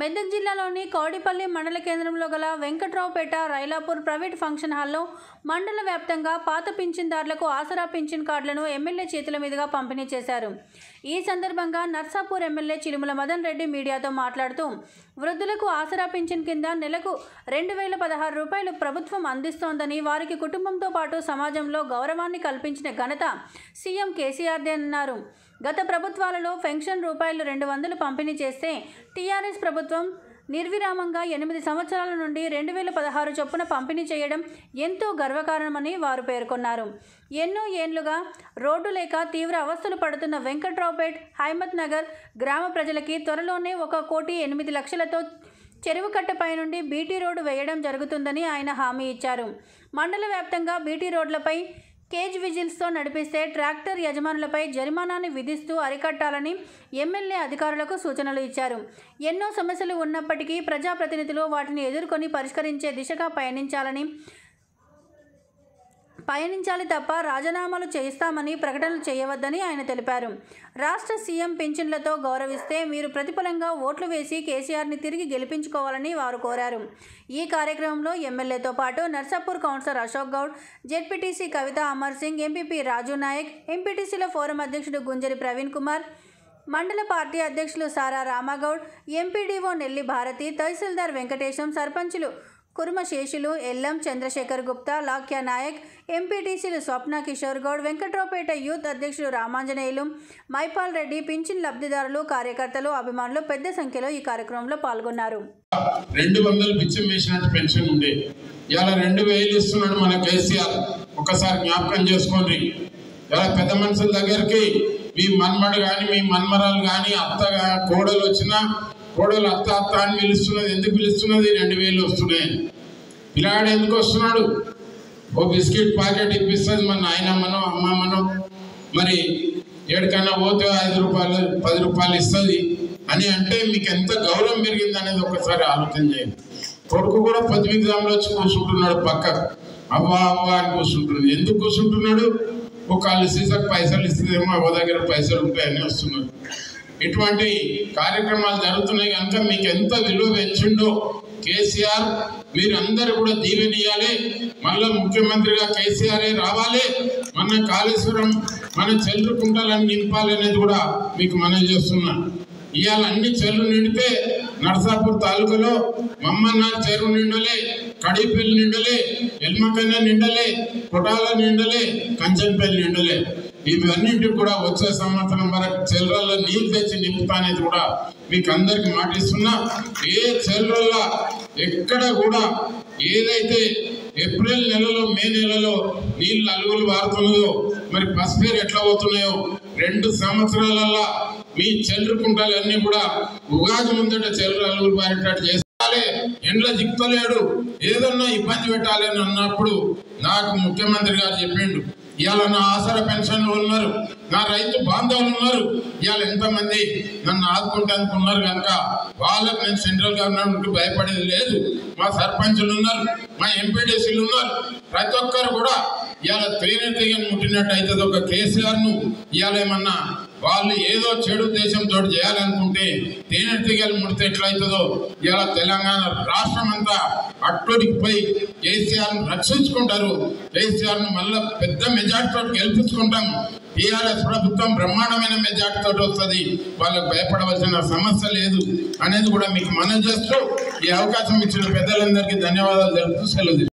మెదక్ జిల్లాలోని కౌడిపల్లి మండల కేంద్రంలో గల వెంకట్రావుపేట రైలాపూర్ ప్రైవేట్ ఫంక్షన్ హాల్లో మండల వ్యాప్తంగా పాత పింఛన్దారులకు ఆసరా పింఛన్ కార్డులను ఎమ్మెల్యే చేతుల మీదుగా పంపిణీ చేశారు. ఈ సందర్భంగా నర్సాపూర్ ఎమ్మెల్యే చిలుముల మదన్ రెడ్డి మీడియాతో మాట్లాడుతూ వృద్ధులకు ఆసరా పింఛన్ కింద నెలకు 2016 రూపాయలు ప్రభుత్వం అందిస్తోందని, వారికి కుటుంబంతో పాటు సమాజంలో గౌరవాన్ని కల్పించిన ఘనత సీఎం కేసీఆర్దే అన్నారు. గత ప్రభుత్వాలలో పెన్షన్ రూపాయలు 200 పంపిణీ చేస్తే టీఆర్ఎస్ ప్రభుత్వం నిర్విరామంగా 8 సంవత్సరాల నుండి 2016 చొప్పున పంపిణీ చేయడం ఎంతో గర్వకారణమని వారు పేర్కొన్నారు. ఎన్నో ఏళ్లుగా రోడ్డు లేక తీవ్ర అవస్థలు పడుతున్న వెంకట్రావుపేట్, హైమత్ నగర్ గ్రామ ప్రజలకి త్వరలోనే 1,08,00,000తో చెరువు కట్టపై నుండి బీటీ రోడ్డు వేయడం జరుగుతుందని ఆయన హామీ ఇచ్చారు. మండల వ్యాప్తంగా బీటీ రోడ్లపై కేజ్ విజిల్స్తో నడిపిస్తే ట్రాక్టర్ యజమానులపై జరిమానాన్ని విధిస్తూ అరికట్టాలని ఎమ్మెల్యే అధికారులకు సూచనలు ఇచ్చారు. ఎన్నో సమస్యలు ఉన్నప్పటికీ ప్రజాప్రతినిధులు వాటిని ఎదుర్కొని పరిష్కరించే దిశగా పయనించాలి తప్ప రాజీనామాలు చేస్తామని ప్రకటనలు చేయవద్దని ఆయన తెలిపారు. రాష్ట్ర సీఎం పింఛన్లతో గౌరవిస్తే మీరు ప్రతిఫలంగా ఓట్లు వేసి కేసీఆర్ని తిరిగి గెలిపించుకోవాలని వారు కోరారు. ఈ కార్యక్రమంలో ఎమ్మెల్యేతో పాటు Narsapur councillor Ashok Goud, ZPTC Kavitha Amar Singh, MPP Raju Naik, ఎంపీటీసీల ఫోరం అధ్యక్షుడు గుంజరి ప్రవీణ్ కుమార్, మండల పార్టీ అధ్యక్షులు సారా రామగౌడ్, ఎంపీడీఓ నెల్లి భారతి, తహసీల్దార్ వెంకటేశం, సర్పంచులు కుర్మశేషులు, ఎల్లం చంద్రశేఖర్ గుప్తా, లాఖ్యా నాయక్, ఎంపీటీసీలు స్వప్న కిషోర్ గౌడ్, వెంకట్రావుపేట యూత్ అధ్యక్షుడు రామాంజనేయులు, మైపాల్ రెడ్డి, పింఛన్ లబ్ధిదారులు, కార్యకర్తలు, అభిమానులు పెద్ద సంఖ్యలో ఈ కార్యక్రమంలో పాల్గొన్నారు. 200 పిచ్చం వేసినట్టు పెన్షన్ ఉండే, ఇలా 2,000 ఇస్తున్నాడు మన కేసీఆర్. ఒకసారి జ్ఞాపకం చేసుకోండి. ఇలా పెద్ద మనుషుల దగ్గరికి మీ మన్మడు కానీ మీ మన్మరాలు కానీ అత్తగా కోడలు వచ్చినా కోడలు అత్త అత్త అని పిలుస్తున్నది. ఎందుకు పిలుస్తున్నది? 2,000 వస్తున్నాయి. పిల్లాడు ఎందుకు వస్తున్నాడు? ఓ బిస్కెట్ ప్యాకెట్ ఇప్పిస్తుంది మన నాయనమ్మనో అమ్మమ్మనో, మరి ఎక్కడికైనా పోతే 5 రూపాయలు 10 రూపాయలు ఇస్తుంది అని అంటే మీకు ఎంత గౌరవం పెరిగింది అనేది ఒకసారి ఆలోచన చేయండి. కొడుకు కూడా 10 ఎగ్జామ్లో వచ్చి కూర్చుంటున్నాడు, పక్కకు అవ్వ అవ్వ అని కూర్చుంటున్నాడు. ఎందుకు కూర్చుంటున్నాడు? ఒక సీసాకు పైసలు ఇస్తుందేమో, అవ్వ దగ్గర పైసలు ఉంటాయని వస్తున్నాడు. ఇటువంటి కార్యక్రమాలు జరుగుతున్నాయి కనుక మీకు ఎంత విలువ పెంచిండో కేసీఆర్, మీరందరూ కూడా దీవెనియాలి. మళ్ళీ ముఖ్యమంత్రిగా కేసీఆర్ రావాలి. మన కాళేశ్వరం మన చెల్లు కుంటలను నింపాలి అనేది కూడా మీకు మనం చేస్తున్నా. ఇవాళ అన్ని చెల్లు నిండితే నర్సాపూర్ తాలూకాలో మమ్మన్నార్ చెరువు నిండలే, కడిపల్లి నిండలే, ఎల్మకన్న నిండలే, కొటాల నిండలే, కంచన్పల్లి నిండలే. ఇవన్నింటికి కూడా వచ్చే సంవత్సరం వరకు చెర్రల్లో నీళ్ళు తెచ్చి నింపుతా అనేది కూడా మీకు అందరికి మాటిస్తున్నా. ఏ చెర్రల్లో ఎక్కడ కూడా ఏదైతే ఏప్రిల్ నెలలో మే నెలలో నీళ్ళు అలుగులు వారుతున్నాయో, మరి పసిపేరు ఎట్లా పోతున్నాయో 2 సంవత్సరాలల్లో మీ చెల్లు కుంటాలన్నీ కూడా ఉగాది ముందట చెల్లు అలుగులు వారేటట్టు చేస్తాలే. ఎండ్ల దిక్కులేడు, ఏదన్నా ఇబ్బంది పెట్టాలి అని అన్నప్పుడు నాకు ముఖ్యమంత్రి గారు చెప్పిండు, ఇవాళ నా ఆసరా పెన్షన్లు ఉన్నారు, నా రైతు బాంధవులు ఉన్నారు. ఇవాళ ఎంతమంది నన్ను ఆదుకుంటానికి ఉన్నారు కనుక వాళ్ళకు నేను సెంట్రల్ గవర్నమెంట్ భయపడేది లేదు. మా సర్పంచులు ఉన్నారు, మా ఎంపీడీసీలు ఉన్నారు. ప్రతి ఒక్కరు కూడా ఇవాళ తేనెటీగను ముట్టినట్టు అవుతుంది ఒక కేసీఆర్ను. ఇవాళ ఏమన్నా వాళ్ళు ఏదో చెడు ఉద్దేశంతో చేయాలనుకుంటే తేనెటీగలు ముడితే ఎట్లయితుందో ఇవాళ తెలంగాణ రాష్ట్రం అంతా అట్టుడికిపోయి కేసీఆర్ను రక్షించుకుంటారు. కేసీఆర్ను మళ్ళీ పెద్ద మెజార్టీతో గెలిపించుకుంటాం. టీఆర్ఎస్ ప్రభుత్వం బ్రహ్మాండమైన మెజార్టీతో వస్తుంది. వాళ్ళకు భయపడవలసిన సమస్య లేదు అనేది కూడా మీకు మనం చేస్తూ ఈ అవకాశం ఇచ్చిన పెద్దలందరికీ ధన్యవాదాలు తెలుపుతూ సెలవు.